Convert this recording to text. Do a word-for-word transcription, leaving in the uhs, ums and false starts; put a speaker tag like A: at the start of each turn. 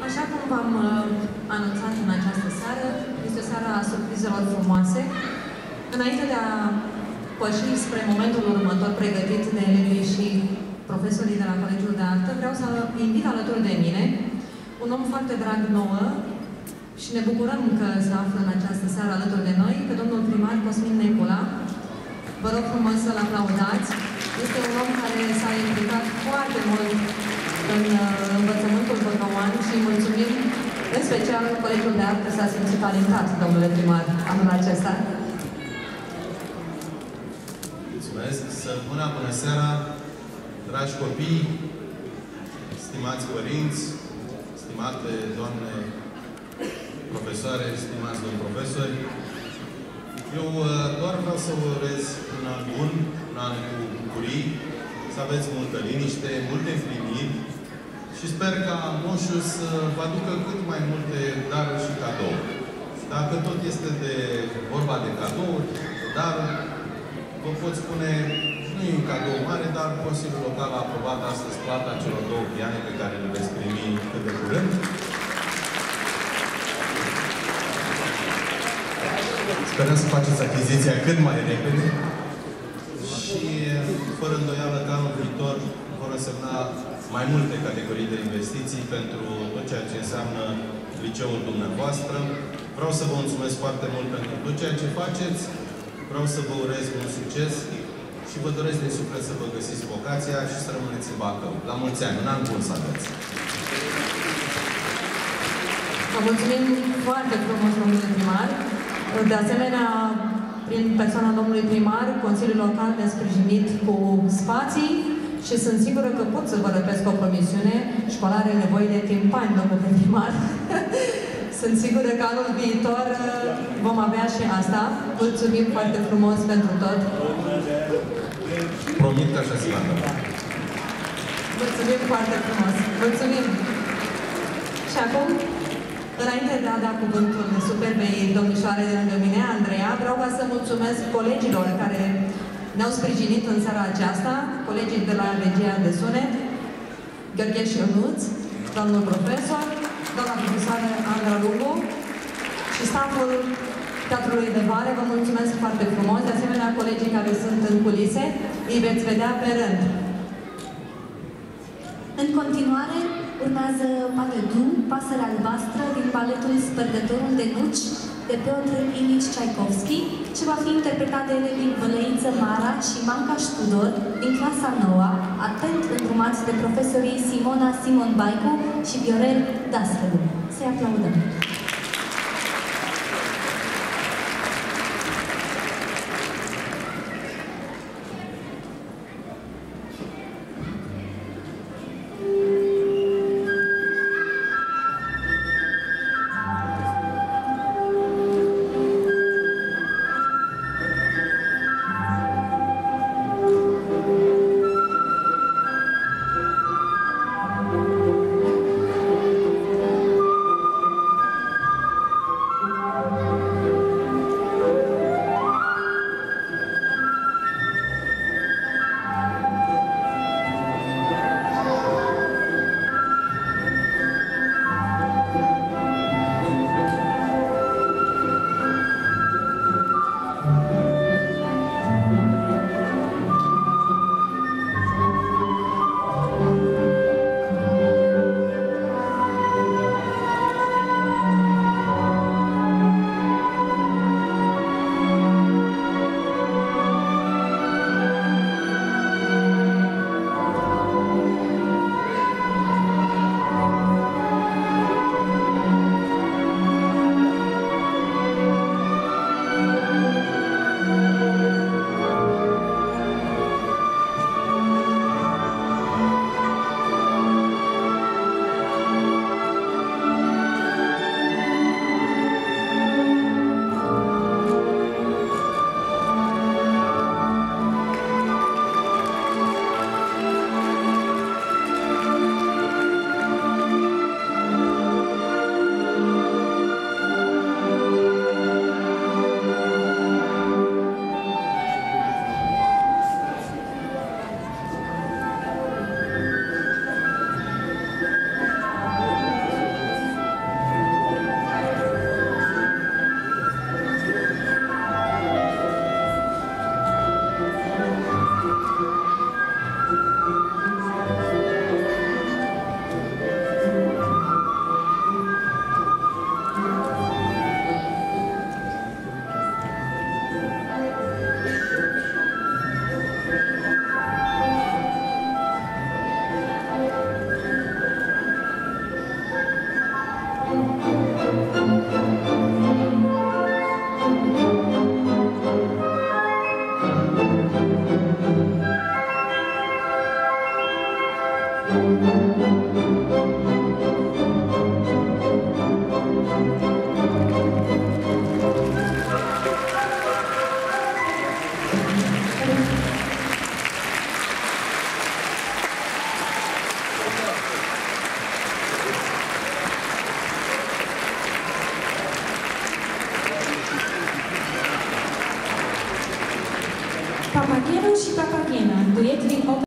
A: Așa cum v-am uh, anunțat în această seară, este o seară a surprizelor frumoase. Înainte de a păși spre momentul următor pregătit de elevii și profesorii de la Colegiul de Artă, vreau să invit alături de mine un om foarte drag nouă și ne bucurăm că se află în această seară alături de noi, pe domnul primar Cosmin Necula. Vă rog frumos să-l aplaudați. Este un om care s-a implicat foarte mult în uh, învățământul băcăuan și mulțumim în special Colegiul de Artă s-a simțit talentat, domnule primar, anul acesta.
B: Mulțumesc! Să bună, bună seara, dragi copii, stimați părinți, stimate doamne profesoare, stimați domni profesori. Eu uh, doar vreau să vă urez un an bun, un an cu bucurii, să aveți multă liniște, multe împliniri și sper ca moșul să vă aducă cât mai multe daruri și cadouri. Dacă tot este de vorba de cadouri, daruri, vă pot spune, nu e un cadou mare, dar Consiliul Local a aprobat astăzi plata celor două piane pe care le veți primi cât de curând. Sperăm să faceți achiziția cât mai repede și, fără îndoială, că anul viitor vor însemna mai multe categorii de investiții pentru tot ceea ce înseamnă liceul dumneavoastră. Vreau să vă mulțumesc foarte mult pentru tot ceea ce faceți. Vreau să vă urez mult succes și vă doresc din suflet să vă găsiți vocația și să rămâneți în Bacău. La mulți ani, un an bun să aveți!
A: Vă mulțumim foarte frumos, domnule primar. De asemenea, prin persoana domnului primar, Consiliul Local ne-a sprijinit cu spații și sunt sigură că pot să vă răpesc o promisiune. Școala are nevoie de timpani, domnule primar. Sunt sigură că anul viitor vom avea și asta. Mulțumim foarte frumos pentru tot.
B: Promit că așa se va întâmpla.
A: Mulțumim foarte frumos. Mulțumim. Și acum, înainte de a da cuvântul superbei domnișoare de lângă mine, Andreea, vreau ca să mulțumesc colegilor care ne-au sprijinit în seara aceasta, colegii de la Regia de Sunet, Gheorghe și Ionuț, domnul profesor, doamna profesoară Andra Lugu și staful Teatrului de Vare. Vă mulțumesc foarte frumos. De asemenea, colegii care sunt în culise, îi veți vedea pe rând.
C: În continuare, urmează Paledu, Pasărea albastră, din baletul Spărdătorul de Nuci, de Piotr Ilich Tchaikovsky, ce va fi interpretat de elevii Vălăiță Mara și Manca Ștudor, din clasa nouă, atent îndrumați de profesorii Simona Simon Baicu și Viorel Dascălu. Să-i aplaudăm! Papageno și Papagena, duet din